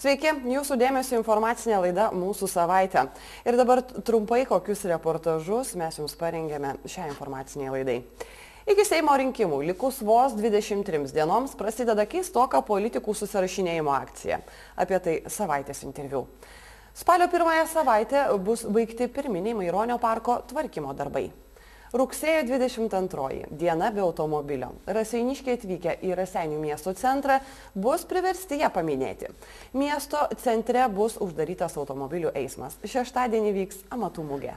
Sveiki, jūsų dėmesio informacinė laida Mūsų savaitė. Ir dabar trumpai kokius reportažus mes jums parengėme šią informacinę laidai. Iki Seimo rinkimų likus vos 23 dienoms prasideda keistoka politikų susirašinėjimo akcija. Apie tai savaitės interviu. Spalio 1 savaitę bus baigti pirminiai Maironio parko tvarkymo darbai. Rugsėjo 22 diena be automobilio. Raseiniškiai atvykę į Raseinių miesto centrą bus priversti ją paminėti. Miesto centre bus uždarytas automobilių eismas. Šeštadienį vyks amatų mugė.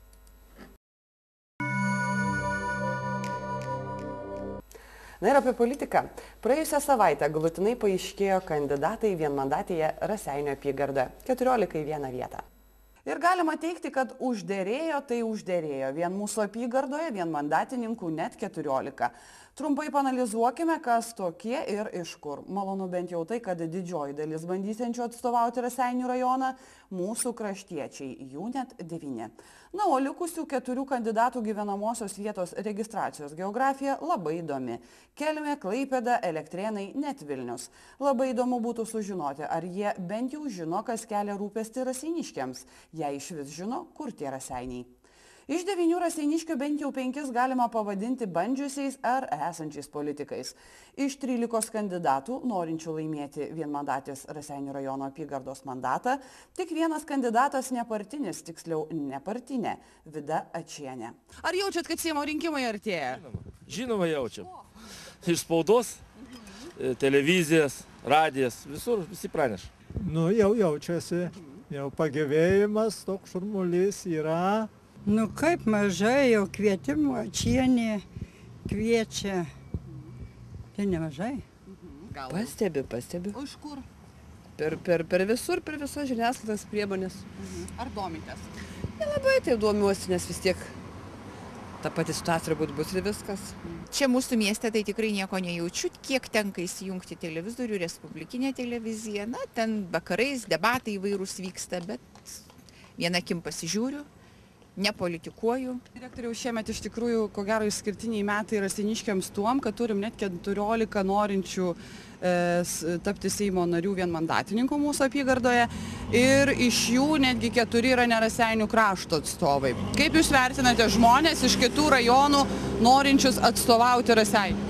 Na ir apie politiką. Praėjusią savaitę galutinai paaiškėjo kandidatai vienmandatėje Raseinių apygardoje. 14 į vieną vietą. Ir galima teigti, kad užderėjo, tai užderėjo. Vien mūsų apygardoje vienmandatininkų net 14. Trumpai panalizuokime, kas tokie ir iš kur. Malonu bent jau tai, kad didžioji dalis bandysiančių atstovauti Raseinių rajoną mūsų kraštiečiai, jų net 9. Na, o likusių 4 kandidatų gyvenamosios vietos registracijos geografija labai įdomi. Kelmė, Klaipėda, Elektrėnai, net Vilnius. Labai įdomu būtų sužinoti, ar jie bent jau žino, kas kelia rūpestį raseiniškiams, jei iš vis žino, kur tie Raseiniai. Iš 9 raseiniškių bent jau 5 galima pavadinti bandžiusiais ar esančiais politikais. Iš 13 kandidatų, norinčių laimėti vienmandatės Raseinių rajono apygardos mandatą, tik vienas kandidatas nepartinis, tiksliau nepartinė, Vida Ačienė. Ar jaučiat, kad Seimo rinkimai artėja? Žinoma jaučiam. Iš spaudos, televizijas, radijas, visur visi praneša. Nu, jau jaučiasi, jau pagyvėjimas, toks šurmulys yra. Nu kaip mažai, jau kvietimų Ačienė kviečia. Tai nemažai. Pastebiu. O iš kur? Per visur, per visas žiniasklaidos priemonės. Ar domitės? Nelabai tai domiuosi, nes vis tiek ta pati situacija bus ir viskas. Čia mūsų mieste tai tikrai nieko nejaučiu, kiek tenka įsijungti televizorių, respublikinė televizija, na, ten vakarais debatai įvairūs vyksta, bet vieną akim pasižiūriu. Nepolitikuoju. Direktoriau, šiemet iš tikrųjų, ko gero, išskirtiniai metai raseiniškiams tuom, kad turim net 14 norinčių tapti Seimo narių vienmandatininkų mūsų apygardoje ir iš jų netgi 4 yra ne Raseinių krašto atstovai. Kaip jūs vertinate žmonės iš kitų rajonų norinčius atstovauti Raseinių?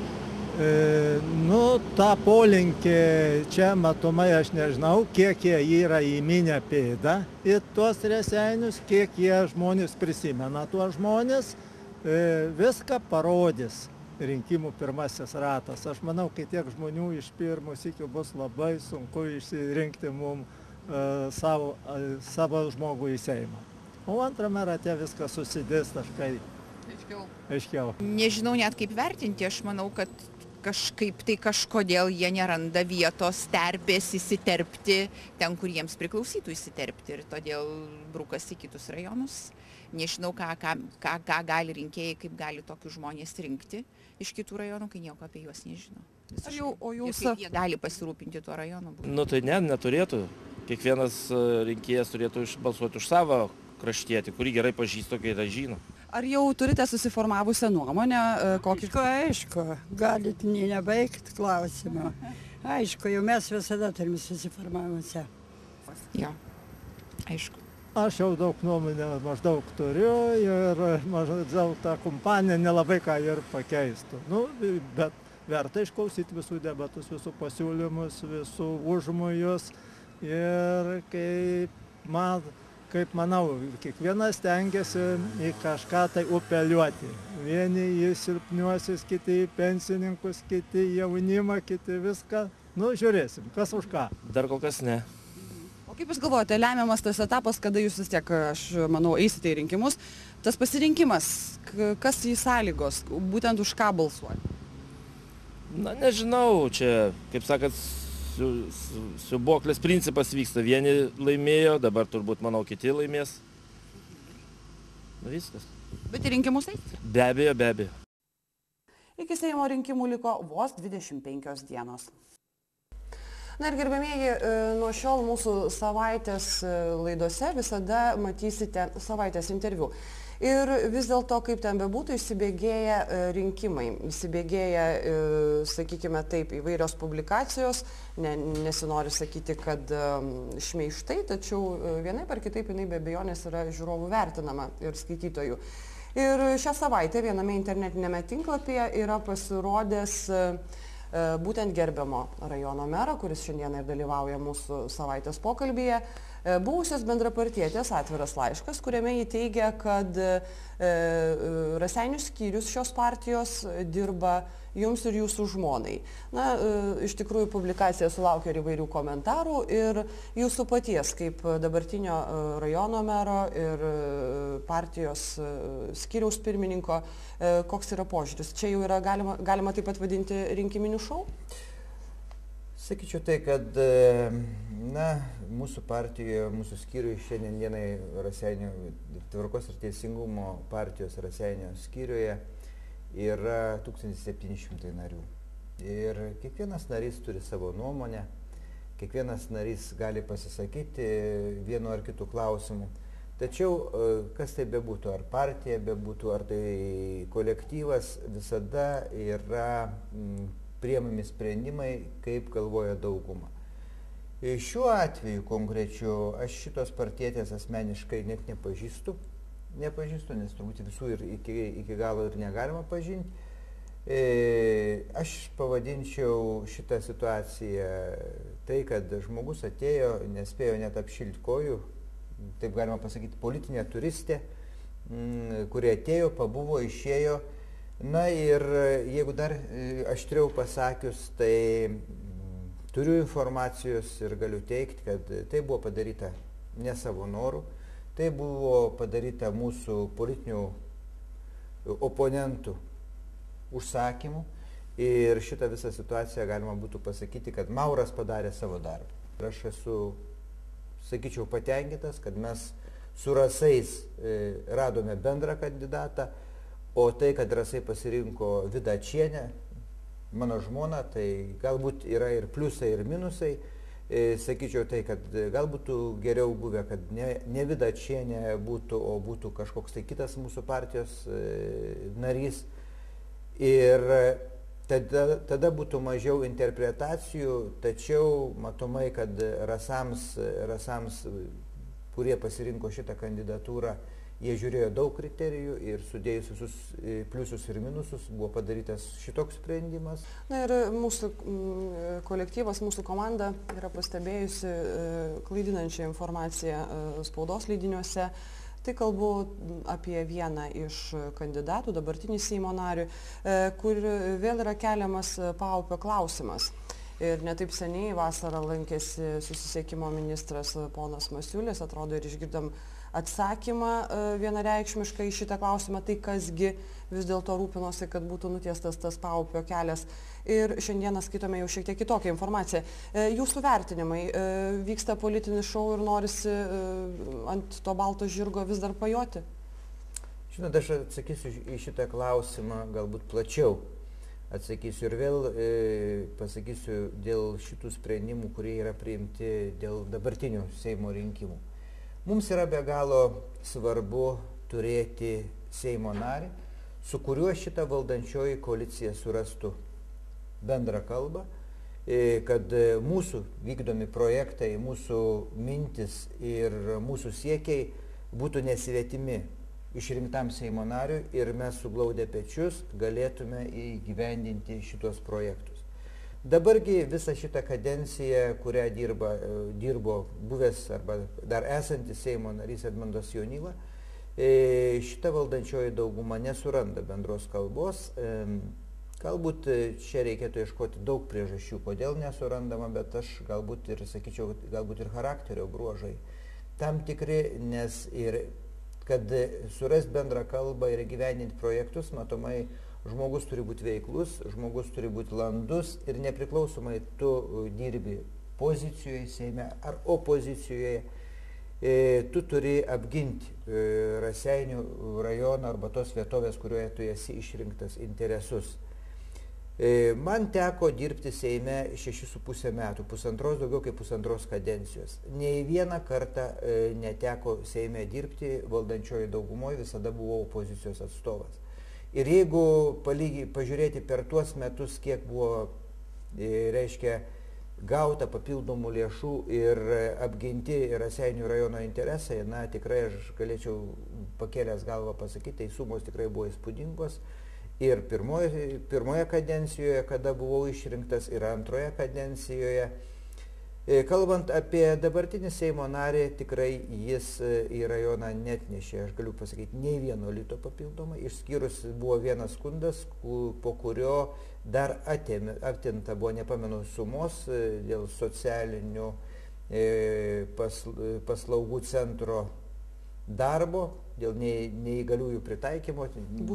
Nu, tą polinkį čia matomai aš nežinau, kiek jie yra įminę pėdą į tuos Raseinius, kiek jie žmonės prisimena tuos žmonės, viską parodys rinkimų pirmasis ratas. Aš manau, kai tiek žmonių iš pirmo sykio bus labai sunku išsirinkti mums savo žmogų į Seimą. O antrame rate viskas susidės taškai aiškiau. Nežinau net kaip vertinti, aš manau, kad kažkaip tai kažkodėl jie neranda vietos terpės įsiterpti ten, kur jiems priklausytų įsiterpti ir todėl brukasi kitus rajonus. Nežinau, ką gali rinkėjai, kaip gali tokius žmonės rinkti iš kitų rajonų, kai nieko apie juos nežino. Ir kaip jie gali pasirūpinti tuo rajonu. Nu tai neturėtų. Kiekvienas rinkėjas turėtų balsuoti už savo kraštietį, kurį gerai pažįsta, kai yra žino. Ar jau turite susiformavusią nuomonę? Aišku, galit nebaigti klausimą. Aišku, jau mes visada turim susiformavusią. Jo, aišku. Aš jau daug nuomonę maždaug turiu ir maždaug tą kompaniją nelabai ką ir pakeistų. Nu, bet verta išklausyti visų debatus, visų pasiūlymus, visų užmojus ir kaip manau, kiekvienas stengiasi į kažką tai upeliuoti. Vieni į silpniuosius, kiti į pensininkus, kiti į jaunimą, kiti viską. Nu, žiūrėsim, kas už ką. Dar kol kas ne. O kaip jūs galvojate, lemiamas tas etapas, kada jūs vis tiek, aš manau, eisite į rinkimus, tas pasirinkimas, kas jį sąlygos, būtent už ką balsuoti? Na, nežinau, čia, kaip sakant, siuboklės principas vyksta. Vieni laimėjo, dabar turbūt, manau, kiti laimės. Nu, viskas. Bet į rinkimus eiti? Be abejo. Iki Seimo rinkimų liko vos 25 dienos. Na ir gerbėmieji, nuo šiol mūsų savaitės laidose visada matysite savaitės interviu. Ir vis dėlto, kaip ten bebūtų, įsibėgėja rinkimai, įsibėgėja, sakykime taip, įvairios publikacijos, nesinori sakyti, kad šmeižtai, tačiau vienaip ar kitaip jinai be abejonės yra žiūrovų vertinama ir skaitytojų. Ir šią savaitę viename internetinėme tinklapyje yra pasirodęs būtent gerbiamo rajono mero, kuris šiandieną ir dalyvauja mūsų savaitės pokalbyje, buvusios bendrapartietės atviras laiškas, kuriame jį teigia, kad Raseinių skyrius šios partijos dirba jums ir jūsų žmonai. Na, iš tikrųjų, publikacija sulaukė ir įvairių komentarų ir jūsų paties, kaip dabartinio rajono mero ir partijos skyriaus pirmininko, koks yra požiūris. Čia jau yra galima taip pat vadinti rinkiminių šou? Sakyčiau tai, kad mūsų partijoje, mūsų skyriuje šiandien dienai Raseinių tvarkos ir teisingumo partijos Raseinių skyriuje yra 1700 narių. Ir kiekvienas narys turi savo nuomonę, kiekvienas narys gali pasisakyti vienu ar kitu klausimu. Tačiau, kas tai bebūtų, ar partija bebūtų, ar tai kolektyvas, visada yra priimami sprendimai, kaip galvoja dauguma. Šiuo atveju konkrečiu aš šitos partietės asmeniškai net nepažįstu, nes turbūt visų ir iki galo ir negalima pažinti. Aš pavadinčiau šitą situaciją tai, kad žmogus atėjo, nespėjo net apšilti kojų, taip galima pasakyti, politinė turistė, kuri atėjo, pabuvo, išėjo. Na ir jeigu dar aštriau pasakius, tai turiu informacijos ir galiu teikti, kad tai buvo padaryta ne savo norų, tai buvo padaryta mūsų politinių oponentų užsakymų ir šitą visą situaciją galima būtų pasakyti, kad Mauras padarė savo darbą. Ir aš esu, sakyčiau, patenkintas, kad mes su Rasais radome bendrą kandidatą. O tai, kad Rasai pasirinko Vidą Ačienę, mano žmona, tai galbūt yra ir pliusai, ir minusai. Sakyčiau tai, kad galbūt geriau buvę, kad ne Vida Ačienė būtų, o būtų kažkoks tai kitas mūsų partijos narys. Ir tada būtų mažiau interpretacijų, tačiau matomai, kad Rasams, kurie pasirinko šitą kandidatūrą, jie žiūrėjo daug kriterijų ir sudėjus visus pliusus ir minusus buvo padarytas šitoks sprendimas. Na ir mūsų kolektyvas, mūsų komanda yra pastebėjusi klaidinančią informaciją spaudos leidiniuose. Tai kalbu apie vieną iš kandidatų, dabartinį Seimo narių, kur vėl yra keliamas Paupio klausimas. Ir netaip seniai vasarą lankėsi susisiekimo ministras ponas Masiulis, atrodo ir išgirdom atsakymą vienareikšmiškai į šitą klausimą, tai kasgi vis dėlto rūpinosi, kad būtų nutiestas tas Paupio kelias. Ir šiandieną skaitome jau šiek tiek kitokią informaciją. Jūsų vertinimai, vyksta politinis šou ir norisi ant to balto žirgo vis dar pajoti? Žinot, aš atsakysiu į šitą klausimą galbūt plačiau. Atsakysiu ir vėl pasakysiu dėl šitų sprendimų, kurie yra priimti dėl dabartinių Seimo rinkimų. Mums yra be galo svarbu turėti Seimo narį, su kuriuo šita valdančioji koalicija surastų bendrą kalbą, kad mūsų vykdomi projektai, mūsų mintis ir mūsų siekiai būtų nesvetimi išrinktam Seimo nariui ir mes suglaudę pečius galėtume įgyvendinti šitos projektus. Dabargi visą šitą kadenciją, kurią dirbo buvęs arba dar esantis Seimo narys Edmundas Jonyva, šita valdančioji dauguma nesuranda bendros kalbos. Galbūt čia reikėtų ieškoti daug priežasčių, kodėl nesurandama, bet aš galbūt ir sakyčiau, galbūt ir charakterio bruožai tam tikri, nes ir kad surasti bendrą kalbą ir įgyvendinti projektus, matomai, žmogus turi būti veiklus, žmogus turi būti landus ir nepriklausomai tu dirbi pozicijoje Seime ar opozicijoje, tu turi apginti Raseinių rajono arba tos vietovės, kurioje tu esi išrinktas interesus. Man teko dirbti Seime 6,5 metų, daugiau kaip pusantros kadencijos. Nei vieną kartą neteko Seime dirbti, valdančioji daugumoje visada buvau opozicijos atstovas. Ir jeigu pažiūrėti per tuos metus, kiek buvo, reiškia, gauta papildomų lėšų ir apginti Raseinių rajono interesai, na tikrai aš galėčiau pakėlęs galvą pasakyti, tai sumos tikrai buvo įspūdingos. Ir pirmoje kadencijoje, kada buvau išrinktas, ir antroje kadencijoje. Kalbant apie dabartinį Seimo narį, tikrai jis į rajoną netnešė, aš galiu pasakyti, nei vieno lito papildomai, išskyrus buvo vienas skundas, po kurio dar atimta buvo, nepamenu, sumos dėl socialinių paslaugų centro darbo, dėl neįgaliųjų pritaikymo,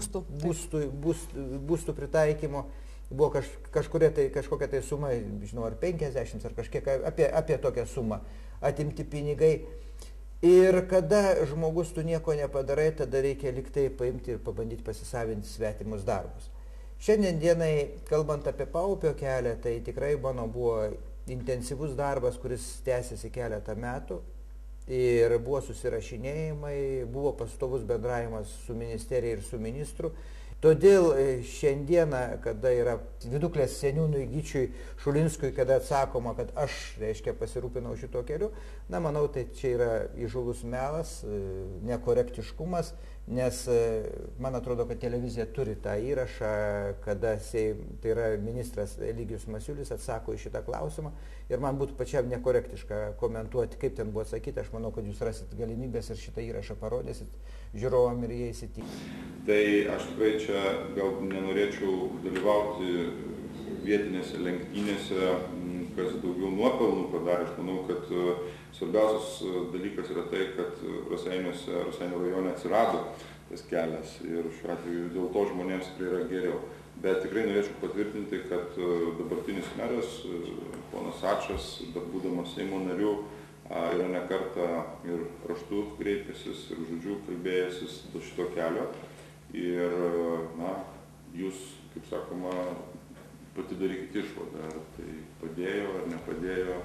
būstų pritaikymo. Buvo kažkokia tai suma, žinau, ar 50 ar kažkiek, apie tokią sumą atimti pinigai. Ir kada žmogus tu nieko nepadarai, tada reikia liktai paimti ir pabandyti pasisavinti svetimus darbus. Šiandien dienai, kalbant apie Paupio kelią, tai tikrai mano buvo intensyvus darbas, kuris tęsiasi keletą metų. Ir buvo susirašinėjimai, buvo pastovus bendravimas su ministerija ir su ministru. Todėl šiandieną, kada yra Viduklės seniūnui Gyčiui Šulinskui, kada atsakoma, kad aš, reiškia, pasirūpinau šito keliu, na, manau, tai čia yra įžūlus melas, nekorektiškumas, nes man atrodo, kad televizija turi tą įrašą, kada tai yra ministras Eligijus Masiulis atsako į šitą klausimą ir man būtų pačiam nekorektiška komentuoti, kaip ten buvo atsakyti. Aš manau, kad jūs rasit galimybės ir šitą įrašą parodysit žiūrovam ir jie įsitikins. Tai aš tikrai čia gal nenorėčiau dalyvauti vietinėse lenktynėse, kas daugiau nuopelnų padarė. Aš manau, kad svarbiausias dalykas yra tai, kad Raseinių rajone atsirado tas kelias ir šiuo atveju dėl to žmonėms tikrai yra geriau. Bet tikrai norėčiau patvirtinti, kad dabartinis meras, ponas Ačas, dar būdamas Seimo nariu, yra ne kartą ir raštu kreipęsis ir žodžiu kalbėjęsis dėl šito kelio. Ir, na, jūs, kaip sakoma, pati darykite išvadą, ar tai padėjo ar nepadėjo.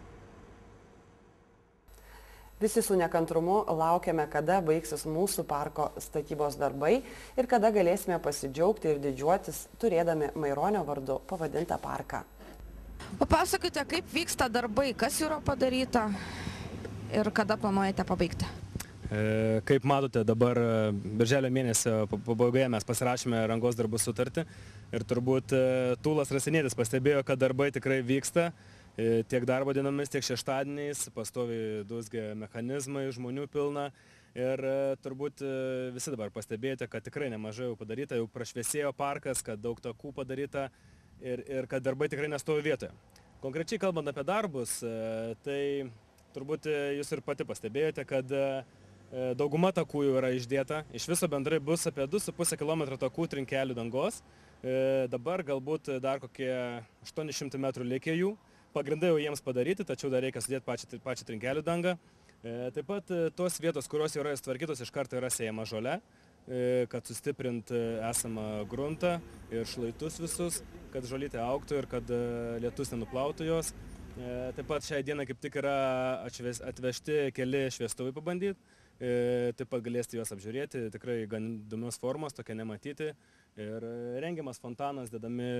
Visi su nekantrumu laukiame, kada baigsis mūsų parko statybos darbai ir kada galėsime pasidžiaugti ir didžiuotis turėdami Maironio vardu pavadintą parką. Papasakokite, kaip vyksta darbai, kas yra padaryta ir kada planuojate pabaigti? Kaip matote, dabar birželio mėnesio pabaigoje mes pasirašėme rangos darbų sutartį ir turbūt Tūlas Rasienietis pastebėjo, kad darbai tikrai vyksta tiek darbo dienomis, tiek šeštadieniais, pastoviai dūzgia mechanizmai, žmonių pilna ir turbūt visi dabar pastebėjote, kad tikrai nemažai jau padaryta, jau prašviesėjo parkas, kad daug takų padaryta ir kad darbai tikrai nestovi vietoje. Konkrečiai kalbant apie darbus, tai turbūt jūs ir pati pastebėjote, kad dauguma takų jau yra išdėta. Iš viso bendrai bus apie 2,5 km takų trinkelių dangos. Dabar galbūt dar kokie 800 metrų likę jų. Pagrindai jau jiems padaryti, tačiau dar reikia sudėti pačią trinkelių dangą. Taip pat tos vietos, kurios yra sutvarkytos, iš karto yra sėjama žole, kad sustiprint esamą gruntą ir šlaitus visus, kad žolytė augtų ir kad lietus nenuplautų jos. Taip pat šiai dieną kaip tik yra atvežti keli šviestuvai pabandyti. Taip pat galėsite juos apžiūrėti, tikrai gan įdomios formos, tokie nematyti. Ir rengiamas fontanas, dedami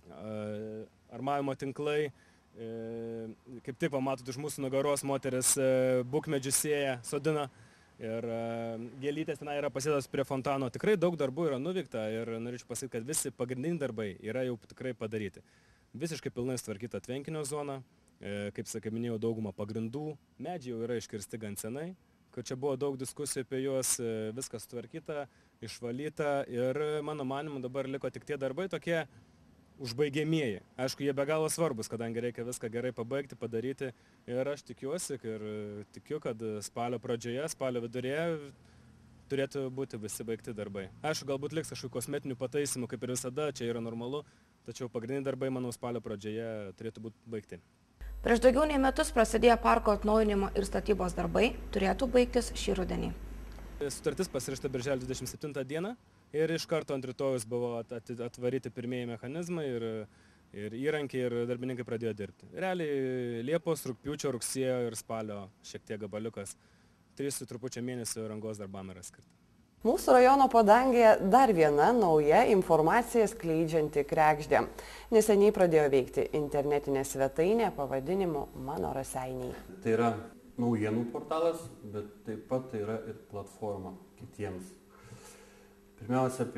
armavimo tinklai. Kaip tik pamatot iš mūsų nugaros moteris bukmedžius sėja, sodina. Ir gėlytės tenai yra pasėdos prie fontano. Tikrai daug darbų yra nuveikta ir norėčiau pasakyti, kad visi pagrindiniai darbai yra jau tikrai padaryti. Visiškai pilnai sutvarkyta tvenkinio zona, kaip minėjau, dauguma pagrindų. Medžiai jau yra iškirsti gan senai, kad čia buvo daug diskusijų apie juos, viskas sutvarkyta, išvalyta ir mano manimu dabar liko tik tie darbai tokie užbaigiamieji. Aišku, jie be galo svarbus, kadangi reikia viską gerai pabaigti, padaryti ir aš tikiuosi ir tikiu, kad spalio pradžioje, spalio vidurėje turėtų būti visi baigti darbai. Aišku, galbūt liks kažkokių kosmetinių pataisimų, kaip ir visada, čia yra normalu, tačiau pagrindiniai darbai, manau, spalio pradžioje turėtų būti baigti. Prieš daugiau nei metus prasidėjo parko atnaujinimo ir statybos darbai, turėtų baigtis šį rudenį. Sutartis pasirašyta birželio 27 dieną, ir iš karto ant rytojus buvo atvaryti pirmieji mechanizmai ir įrankiai, ir darbininkai pradėjo dirbti. Realiai Liepos, rugpjūčio, rugsėjo ir spalio šiek tiek gabaliukas. 3,5 mėnesių rangos darbam yra skirta. Mūsų rajono padangėje dar viena nauja informacija skleidžianti kregždė. Neseniai pradėjo veikti internetinė svetainė pavadinimu Mano Raseiniai. Tai yra naujienų portalas, bet taip pat tai yra ir platforma kitiems. Pirmiausia,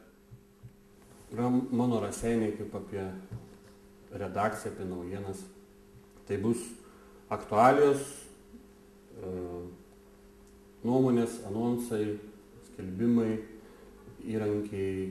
Mano Raseiniai kaip apie redakciją, apie naujienas. Tai bus aktualijos, nuomonės, anonsai, skelbimai, įrankiai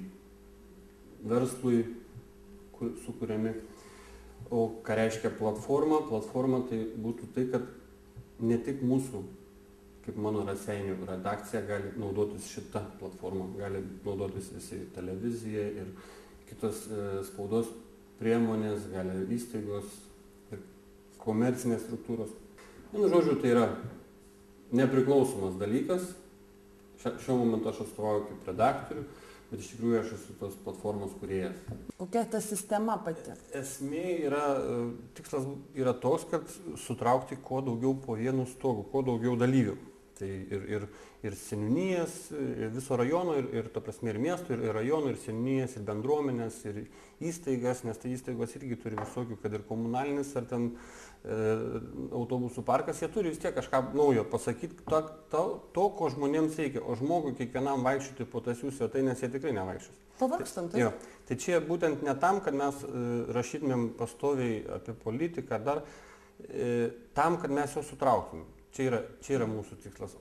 verslui sukuriami. O ką reiškia platforma? Platforma tai būtų tai, kad ne tik mūsų, kaip Mano Raseinių redakcija, gali naudotis šitą platformą. Gali naudotis visi televizija ir kitos spaudos priemonės, gali įstaigos ir komercinės struktūros. Vienu žodžiu, tai yra nepriklausomas dalykas. Šiuo momentu aš atstovauju kaip redaktorių, bet iš tikrųjų aš esu tos platformos kūrėjas. Kokia ta sistema pati? Esmė yra, tikslas yra toks, kad sutraukti kuo daugiau po vienu stogu, kuo daugiau dalyvių. Tai ir seniūnijas, ir viso rajono, ir ta prasme ir miestų, ir rajonų, ir seniūnijas, ir bendruomenės, ir įstaigas, nes tai įstaigos irgi turi visokių, kad ir komunalinis, ar ten autobusų parkas, jie turi vis tiek kažką naujo pasakyti, to, ko žmonėms reikia, o žmogui kiekvienam vaikščioti po tas jų svetainės jie tikrai nevaikščios. Pavargstam, tai? Tai čia būtent ne tam, kad mes rašytumėm pastoviai apie politiką, dar tam, kad mes juos sutrauktumėm. Čia yra mūsų tikslas,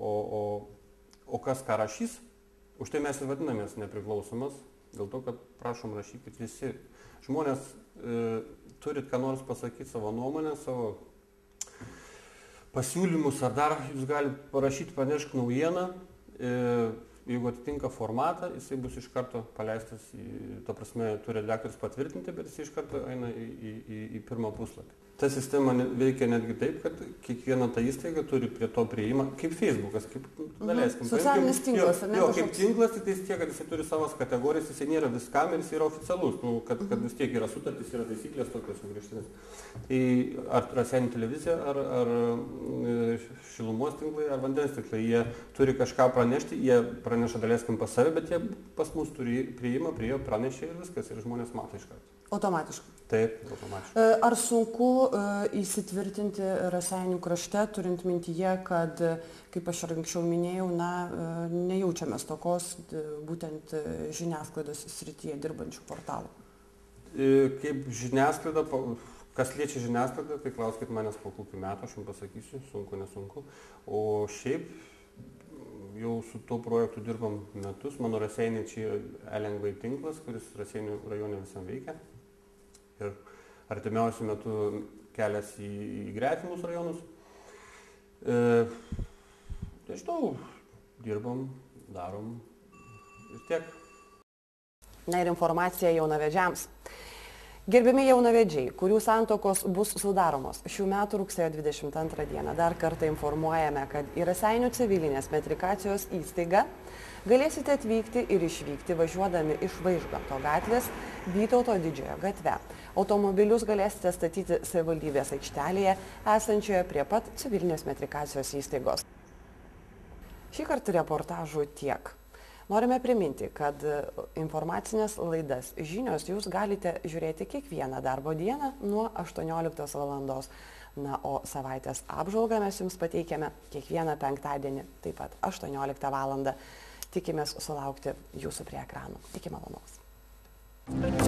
o kas ką rašys, už tai mes ir vadinamės nepriklausomas, dėl to, kad prašom rašykit visi. Žmonės turit ką nors pasakyti, savo nuomonę, savo pasiūlymus, ar dar jūs galite parašyti, pranešk naujieną, jeigu atitinka formatą, jisai bus iš karto paleistas, ta prasme, turi redaktorius patvirtinti, bet jisai iš karto eina į pirmą puslapį. Ta sistema veikia netgi taip, kad kiekviena ta įstaiga turi prie to prieimą, kaip Facebookas, kaip, daleiskim. Socialinis tinklas, ar ne? Jo, kaip tinklas, tai tiek, kad jisai turi savas kategorijas, jisai nėra viskam ir jis yra oficialus, kad vis tiek yra sutartys, yra taisyklės tokios sugrįžtinės. Tai ar Raseinių televizija, ar šilumos tinklai, ar vandens tinklai, jie turi kažką pranešti, jie praneša, daleiskim, pas save, bet jie pas mus turi prieimą, prie jo pranešė ir viskas, ir žmonės mato iš karto. Automatiškai? Taip, automatiškai. Ar sunku įsitvirtinti Raseinių krašte, turint mintyje, kad, kaip aš ir anksčiau minėjau, nejaučiame stokos būtent žiniasklaidos srityje dirbančių portalų? Kaip žiniasklaida, kas liečia žiniasklaidą, tai klauskit manęs po kokių metų, aš jums pasakysiu, sunku, nesunku. O šiaip jau su tuo projektu dirbam metus. Mano Raseiniai čia e-lengvai tinklas, kuris Raseinių rajone visam veikia. Ir artimiausiu metu kelias į gretimus rajonus. Nežinau, dirbam, darom ir tiek. Na ir informacija jaunavedžiams. Gerbiami jaunavedžiai, kurių santuokos bus sudaromos šių metų rugsėjo 22 dieną, dar kartą informuojame, kad į Raseinių civilinės metrikacijos įstaigą galėsite atvykti ir išvykti važiuodami iš Vaižganto gatvės Vytauto Didžiojo gatve. Automobilius galėsite statyti savivaldybės aikštelėje, esančioje prie pat civilinės metrikacijos įstaigos. Šį kartą reportažų tiek. Norime priminti, kad informacinės laidas žinios jūs galite žiūrėti kiekvieną darbo dieną nuo 18 valandos. Na, o savaitės apžvalgą mes jums pateikiame kiekvieną penktadienį, taip pat 18 valandą. Tikimės sulaukti jūsų prie ekranų. Iki malonaus.